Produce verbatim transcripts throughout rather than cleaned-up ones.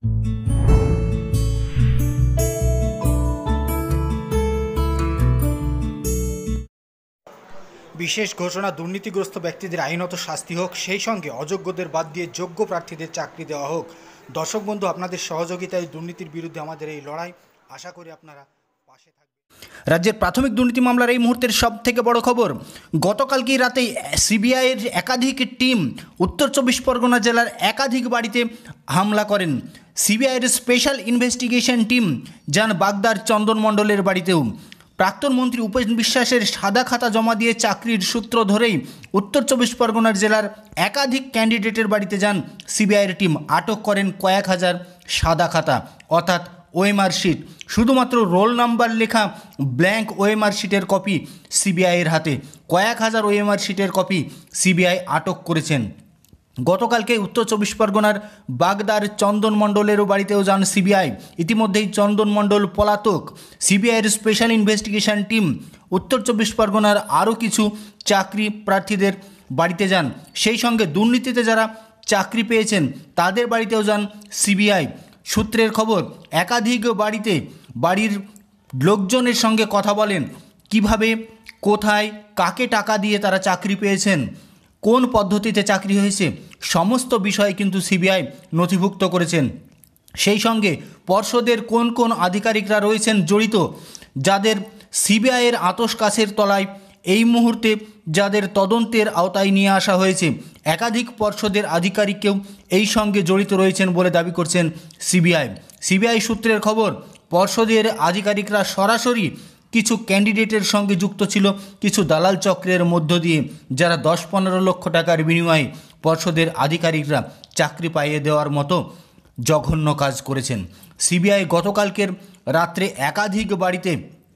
বিশেষ ঘোষণা, দুর্নীতিগ্রস্ত ব্যক্তিদের আইনত শাস্তি হোক, সেই সঙ্গে অযোগ্যদের বাদ দিয়ে যোগ্য প্রার্থীদের চাকরি দেওয়া হোক। দর্শক বন্ধু, আপনাদের সহযোগিতায় দুর্নীতির বিরুদ্ধে আমাদের এই লড়াই, আশা করি আপনারা পাশে থাকবেন। রাজ্যের প্রাথমিক দুর্নীতি মামলার এই মুহূর্তের সব থেকে বড় খবর, গতকালকেই রাতে সিবিআইয়ের একাধিক টিম উত্তর চব্বিশ পরগনা জেলার একাধিক বাড়িতে হামলা করেন। সিবিআইয়ের স্পেশাল ইনভেস্টিগেশন টিম যান বাগদার চন্দন মণ্ডলের বাড়িতেও। প্রাক্তন মন্ত্রী উপেন বিশ্বাসের সাদা খাতা জমা দিয়ে চাকরির সূত্র ধরেই উত্তর চব্বিশ পরগনার জেলার একাধিক ক্যান্ডিডেটের বাড়িতে যান সিবিআইয়ের টিম। আটক করেন কয়েক হাজার সাদা খাতা অর্থাৎ ওএমআর শিট। শুধুমাত্র রোল নাম্বার লেখা ব্ল্যাঙ্ক ওএমআর শিটের কপি সিবিআইয়ের হাতে। কয়েক হাজার ওএমআর শিটের কপি সিবিআই আটক করেছেন। গতকালকে উত্তর চব্বিশ পরগনার বাগদার চন্দন মণ্ডলেরও বাড়িতেও যান সিবিআই। ইতিমধ্যেই চন্দন মণ্ডল পলাতক। সিবিআইয়ের স্পেশাল ইনভেস্টিগেশন টিম উত্তর চব্বিশ পরগনার আরও কিছু চাকরি প্রার্থীদের বাড়িতে যান। সেই সঙ্গে দুর্নীতিতে যারা চাকরি পেয়েছেন তাদের বাড়িতেও যান সিবিআই। সূত্রের খবর, একাধিক বাড়িতে বাড়ির লোকজনের সঙ্গে কথা বলেন, কিভাবে, কোথায়, কাকে টাকা দিয়ে তারা চাকরি পেয়েছেন, কোন পদ্ধতিতে চাকরি হয়েছে, সমস্ত বিষয় কিন্তু সিবিআই নথিভুক্ত করেছেন। সেই সঙ্গে পর্ষদের কোন কোন আধিকারিকরা রয়েছেন জড়িত, যাদের সিবিআইয়ের আতশ কাছের তলায় এই মুহূর্তে যাদের তদন্তের আওতায় নিয়ে আসা হয়েছে, একাধিক পর্ষদের আধিকারিককেও এই সঙ্গে জড়িত রয়েছেন বলে দাবি করছেন সিবিআই। সিবিআই সূত্রের খবর, পর্ষদের আধিকারিকরা সরাসরি কিছু ক্যান্ডিডেটের সঙ্গে যুক্ত ছিল কিছু দালাল চক্রের মধ্য দিয়ে, যারা দশ পনেরো লক্ষ টাকার বিনিময়ে পর্ষদের আধিকারিকরা চাকরি পাইয়ে দেওয়ার মতো জঘন্য কাজ করেছেন। সিবিআই গতকালকের রাত্রে একাধিক বাড়িতে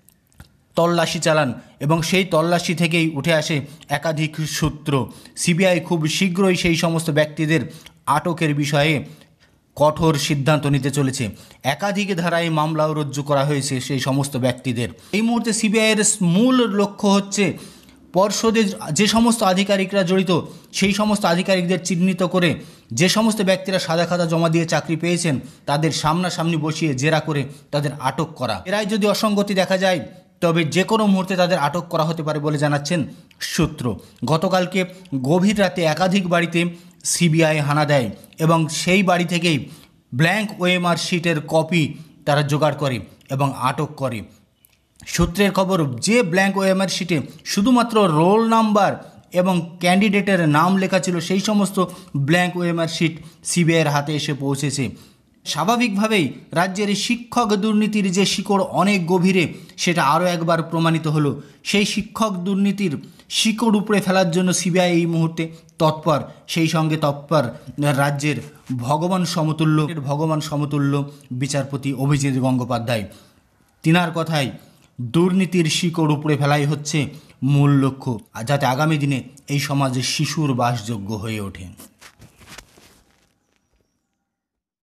তল্লাশি চালান এবং সেই তল্লাশি থেকেই উঠে আসে একাধিক সূত্র। সিবিআই খুব শীঘ্রই সেই সমস্ত ব্যক্তিদের আটকের বিষয়ে কঠোর সিদ্ধান্ত নিতে চলেছে। একাধিক ধারায় মামলাও রুজু করা হয়েছে সেই সমস্ত ব্যক্তিদের। এই মুহূর্তে সিবিআইয়ের মূল লক্ষ্য হচ্ছে পর্ষদের যে সমস্ত আধিকারিকরা জড়িত সেই সমস্ত আধিকারিকদের চিহ্নিত করে যে সমস্ত ব্যক্তিরা সাদা খাতা জমা দিয়ে চাকরি পেয়েছেন তাদের সামনাসামনি বসিয়ে জেরা করে তাদের আটক করা। এরাই যদি অসঙ্গতি দেখা যায় তবে যে কোনো মুহূর্তে তাদের আটক করা হতে পারে বলে জানাচ্ছেন সূত্র। গতকালকে গভীর রাতে একাধিক বাড়িতে সিবিআই হানা দেয় এবং সেই বাড়ি থেকেই ব্ল্যাঙ্ক ওএমআর শিটের কপি তারা জোগাড় করে এবং আটক করে। সূত্রের খবর, যে ব্ল্যাঙ্ক ওএমআর শিটে শুধুমাত্র রোল নাম্বার এবং ক্যান্ডিডেটের নাম লেখা ছিল, সেই সমস্ত ব্ল্যাঙ্ক ওএমআর শিট সিবিআইয়ের হাতে এসে পৌঁছেছে। স্বাভাবিকভাবেই রাজ্যের শিক্ষক দুর্নীতির যে শিকড় অনেক গভীরে, সেটা আরও একবার প্রমাণিত হলো। সেই শিক্ষক দুর্নীতির শিকড় উপড়ে ফেলার জন্য সিবিআই এই মুহূর্তে তৎপর। সেই সঙ্গে তৎপর রাজ্যের ভগবান সমতুল্য ভগবান সমতুল্য বিচারপতি অভিজিৎ গঙ্গোপাধ্যায়। তিনার কথায় দুর্নীতির শিকড় উপড়ে ফেলাই হচ্ছে মূল লক্ষ্য, যাতে আগামী দিনে এই সমাজে শিশুর বাসযোগ্য হয়ে ওঠে।